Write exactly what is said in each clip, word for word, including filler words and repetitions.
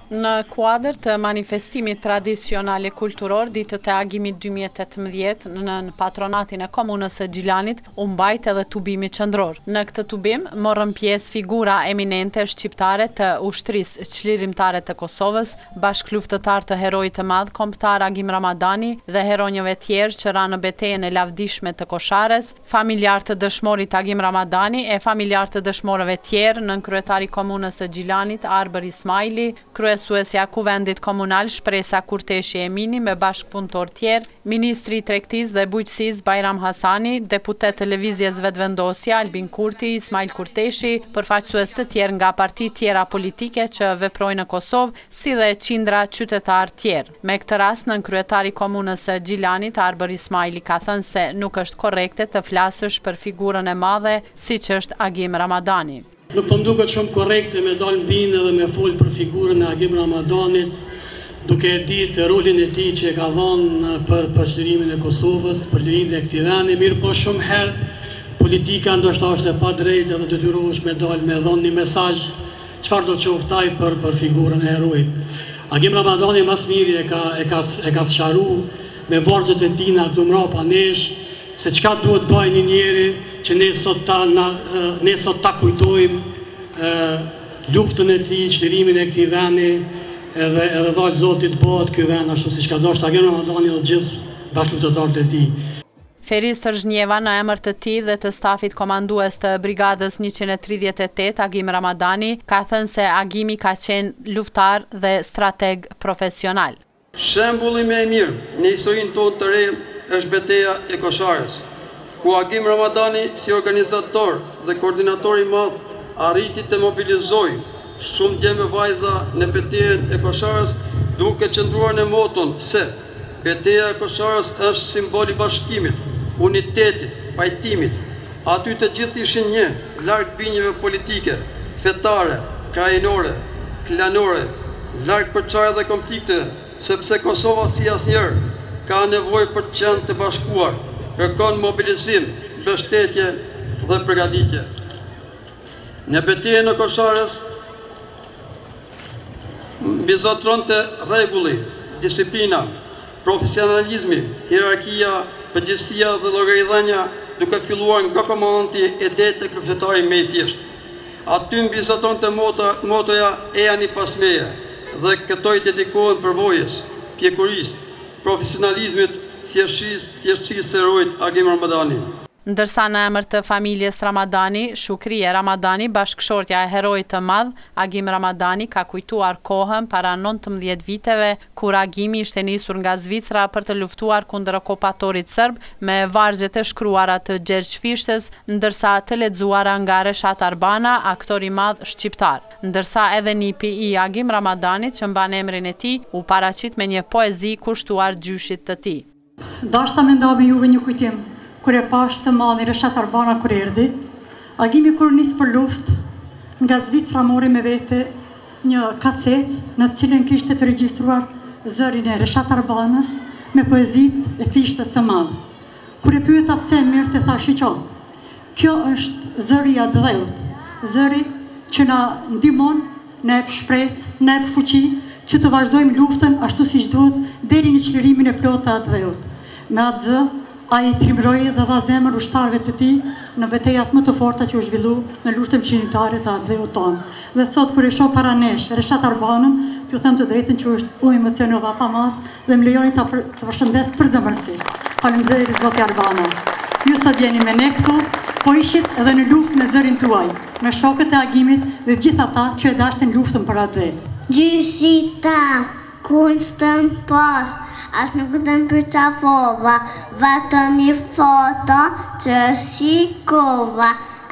Në kuadër të manifestimit tradicional e kulturor, ditët e agimit dy mijë e tetëmbëdhjetë në patronatin e komunës së Gjilanit u mbajt edhe tubimi qendror. Në këtë tubim morën pjesë figura eminente shqiptare të ushtrisë çlirimtare të Kosovës, bashkëluftëtar të heroit të madh kombëtar Agim Ramadani dhe heronjëve tjerë që ranë në betejën e lavdishme të Koshares, familjar të dëshmorit Agim Ramadani e familjar të dëshmorëve tjerë, nënkryetari i komunës së Gjilanit Arbër Ismaili, kryesuesja kuvendit komunal Shpresa Kurteshi Emini me bashkëpunëtor tjerë, ministri i tregtisë dhe bujqësisë Bajram Hasani, deputet të lëvizjes vetëvendosja Albin Kurti, Ismail Kurteshi, përfaqësues të tjerë nga parti tjera politike që veprojnë në Kosovë, si dhe qindra qytetar tjerë. Me këtë rast, nënkryetari i komunës së Gjilanit Arbër Ismaili ka thënë se nuk është korrekte të flasësh për figurën e madhe siç është Agim Ramadani. Nuk po m'duket shumë korrekte me dalë mbinë dhe me folë për figurën e Agim Ramadanit, duke e ditë rolin e tij që e ka dhënë për përsërimin e Kosovës, për lirinë e këtij vendi, mirë po shumë herë politika ndoshta është e padrejtë dhe detyrohesh me dalë me dhënë një mesazh çfarë do të qoftaj për për figurën e heroit. Agim Ramadani mas miri e ka e ka e ka sqaruar me vargjet e tij na këtu mbrapa nesh se çka duhet bëjë një njeri që ne sot ta, na, ne sot ta kujtojmë e, luftën e tij, çlirimin e këtij vendi, edhe edhe dash Zoti të bëhet ky vend ashtu siç ka dashur Agim Ramadani dhe gjithë bashkëluftëtarët e tij. Feris Tërzhnjeva në emër të tij dhe të stafit komandues të brigadës njëqind e tridhjetë e tetë Agim Ramadani ka thënë se Agimi ka qenë luftar dhe strateg profesional. Shembulli më i mirë në historinë tonë të re është betejë e Kosharës, ku Agim Ramadani si organizator dhe koordinator i madh arriti të mobilizojë shumë djemë vajza në betejën e Kosharës, duke qëndruar në moton se betejë e Kosharës është simbol i bashkimit, unitetit, pajtimit. Aty të gjithë ishin një, larg binjeve politike, fetare, krajinore, klanore, larg përçarje dhe konflikte, sepse Kosova si asnjëherë ka nevojë për të qenë të bashkuar, kërkon mobilizim, mbështetje dhe përgatitje. Në betejën e Kosharës mbizotronte rregulli, disiplina, profesionalizmi, hierarkia, përgjegjësia dhe llogaridhënia, duke filluar nga komandanti e deri tek luftëtari më i thjeshtë. Aty mbizotronte motoja e ani pasmeje dhe këto i dedikohen përvojës, pjekurisë, profesionalizmit, thjeshtësisë së heroit Agim Ramadani. Ndërsa në emër të familjes Ramadani, Shukrije Ramadani, bashkëshortja e heroit të madh, Agim Ramadani ka kujtuar kohën para nëntëmbëdhjetë viteve, kur Agimi ishte nisur nga Zvicra për të luftuar kundër okupatorit serb me vargjet e shkruara të Gjergj Fishtës, ndërsa të lexuara nga Reshat Arbana, aktor i madh shqiptar. Ndërsa edhe nipi i Agim Ramadani, që mban emrin e tij, u paraqit me një poezi kushtuar gjyshit të tij. Dashta mendova me juve një kujtim. Kur e pash të madhin Reshat Arbana kur erdhi, Agimi kur nis për luftë, nga Zvicra mori me vete një kaset në të cilën kishte të regjistruar zërin e Reshat Arbanës me poezitë e Fishtës së madh. Kur e pyeta pse mirë, të thash që kjo është zëri i dheut, zëri që na ndihmon, na jep shpresë, na jep fuqi që të vazhdojmë luftën ashtu siç duhet deri në çlirimin e plotë të dheut. Me atë zë, a i trimroi dhe dha zemër ushtarëve të tij në betejat më të forta që u zhvillu në luftën qytetare të dheut tonë. Dhe sot kur e shoh para nesh Reshat Arbanën, t'ju them të drejtën që u emocionova pa mas dhe më lejoni ta të përshëndes përzemërsisht. Faleminderit zoti Arbana. Ju sot jeni me ne këtu, po ishit edhe në luftë me zërin tuaj, me shokët e Agimit dhe gjithë ata që e dashnin luftën për atë. Gjyshita, kunstën pas, as nuk të më përqafova, vetëm një foto që shikova,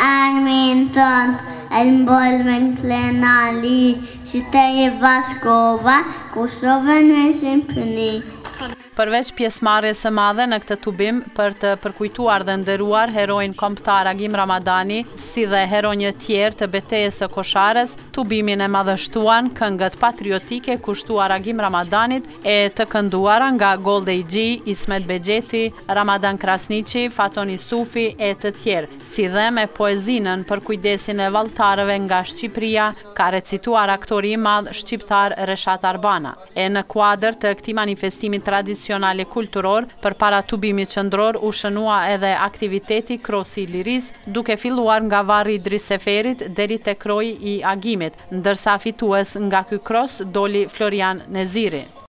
armin tënd, e mbol me në plenali, që te je Vaskova, Kosovën me simpëni. Përveç pjesëmarrjes së madhe në këtë tubim për të përkujtuar dhe nderuar heroin kombëtar Agim Ramadani, si dhe heronjë tjerë të betejës së Kosharës, tubimin e madhështuan këngët patriotike kushtuar Agim Ramadanit e të kënduara nga Golde Igji, Ismet Bexheti, Ramadan Krasniqi, Fatoni Sufi e të tjerë, si dhe me poezinën për kujdesin e vallëtarëve nga Shqipëria, ka recituar aktori i madh shqiptar Reshat Arbana. E në kuadër të këtij manifestimi tradicionale kulturor, përpara tubimit qendror u shënua edhe aktiviteti Krosi i Lirisë, duke filluar nga varri Idris Seferit deri te kroji i Agimit, ndërsa fitues nga ky kros doli Florian Neziri.